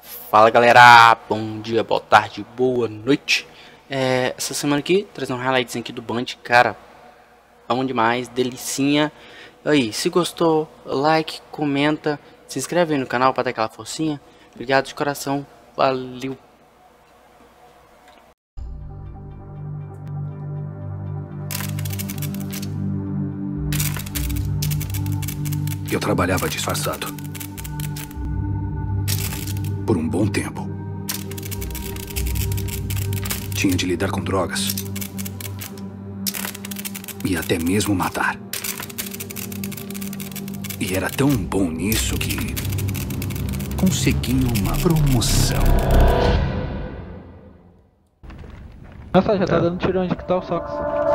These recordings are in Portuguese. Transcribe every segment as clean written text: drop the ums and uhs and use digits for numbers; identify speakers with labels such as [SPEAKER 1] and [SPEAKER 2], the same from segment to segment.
[SPEAKER 1] Fala galera, bom dia, boa tarde, boa noite. Essa semana aqui, trazendo um highlights aqui do Band, cara, bom demais, delicinha. Aí, se gostou, like, comenta, se inscreve aí no canal para dar aquela forcinha. Obrigado de coração, valeu.
[SPEAKER 2] Eu trabalhava disfarçado. Por um bom tempo. Tinha de lidar com drogas. E até mesmo matar. E era tão bom nisso que consegui uma promoção.
[SPEAKER 3] Nossa, já tá dando tiro onde que tá o Sox.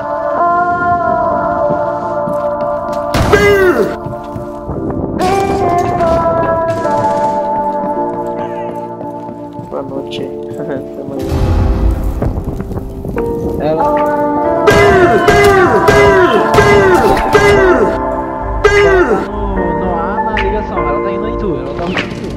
[SPEAKER 4] Boa noite.
[SPEAKER 3] Ela... No A, na ligação, ela tá indo em tu, ela tá indo em tu.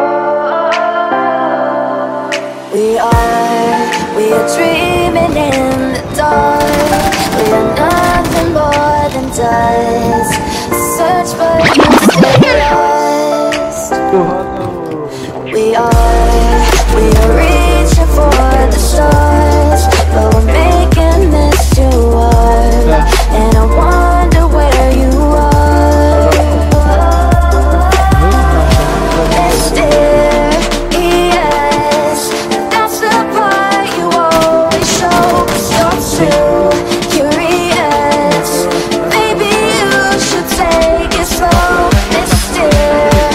[SPEAKER 5] We are dreaming in the dark. We are nothing more than dust. Search but you stay lost. We are reaching for the stars, but we're making this too hard. And I wonder where you are. Mysterious, that's the part you always show. 'Cause you're too curious. Maybe you should take it slow. Mysterious,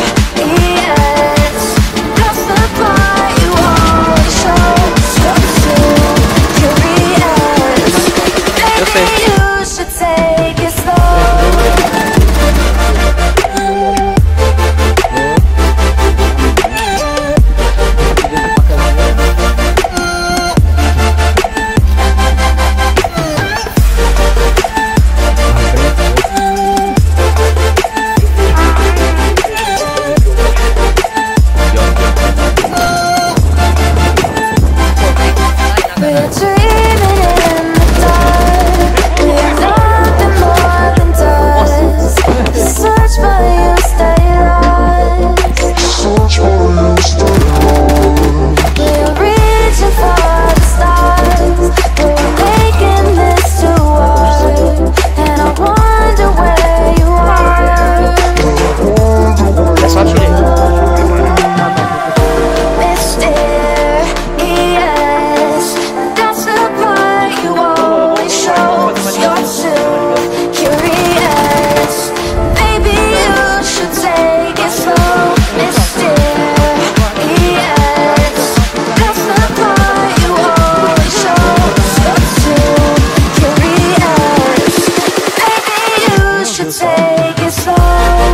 [SPEAKER 5] that's the part you always show. 'Cause you're too curious. Maybe you should take it slow. We're dreaming in the dark. We are nothing more than dust. Search but you stay lost. We are reaching for the stars, but we're making this too hard. And I wonder where you are. Mysterious, that's the part you always show. 'Cause you're too curious. Maybe you should take it slow. Mysterious, that's the part you always show. 'Cause you're too curious. Maybe you should take it slow.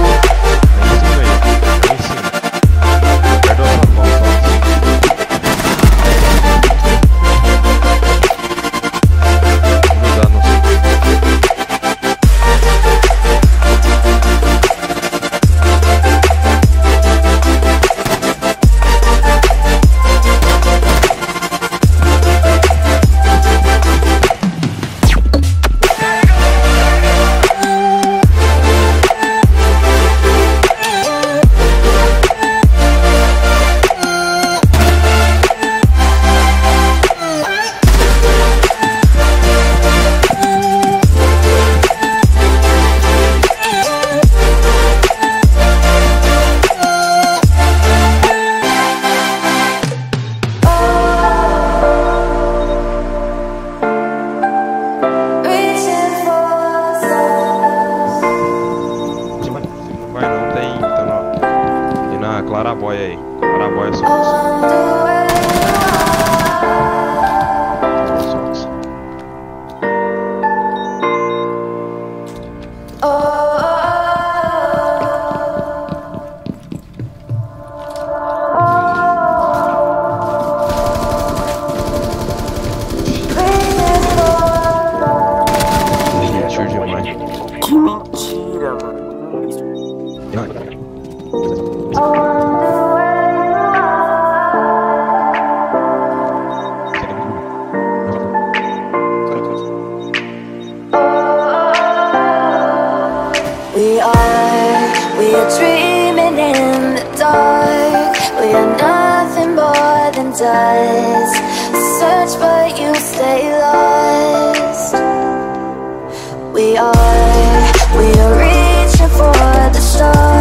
[SPEAKER 5] Reaching for the stars.
[SPEAKER 6] Não vai não, tem, tá na, e na Claraboia aí, Claraboia só.
[SPEAKER 5] Wonder where you are.
[SPEAKER 6] Tiro demais.
[SPEAKER 4] Que mentira, mano.
[SPEAKER 6] Ai.
[SPEAKER 5] I wonder where you are. We are dreaming in the dark. We are nothing more than dust. Search but you stay lost. We are reaching for the stars.